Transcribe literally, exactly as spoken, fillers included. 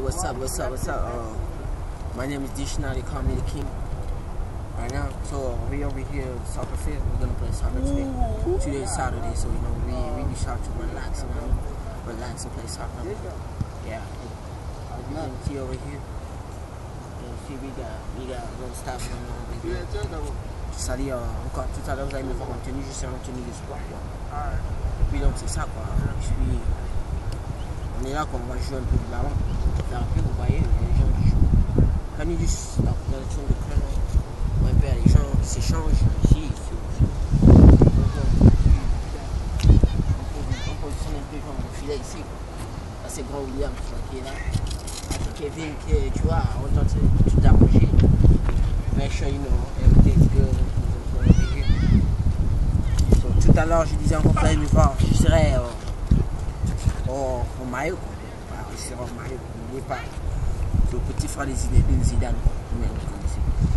what's up, what's up, what's up? Uh, my name is Dishna, they call me the king right now. So uh, we over here at the soccer field. We're gonna play soccer today. Today is Saturday, so you know we we be sharp to relax, you know, relax and play soccer. Yeah. You can see over here. You can see we got we got a little stuff going on over here. Ça dit, euh, encore tout à l'heure vous allez me voir en tenue, je suis en tenue de sport quoi. Et puis donc c'est ça quoi. Je suis on est là qu'on va jouer un peu de ballon. Et après vous voyez les gens qui jouent. Quand ils disent la production de club, on va faire les gens qui s'échangent ici. On positionne un peu genre le filet ici. Là c'est Grand William qui est là. Kevin qui tu vois, on tente de tout arranger. Make sure you know everything's good over here. So, tout à l'heure je disais encore vous allez me voir, je serai euh, au, au maillot. Je serai au maillot, n'oubliez pas. C'est au petit frère des Zidane, vous connaissez.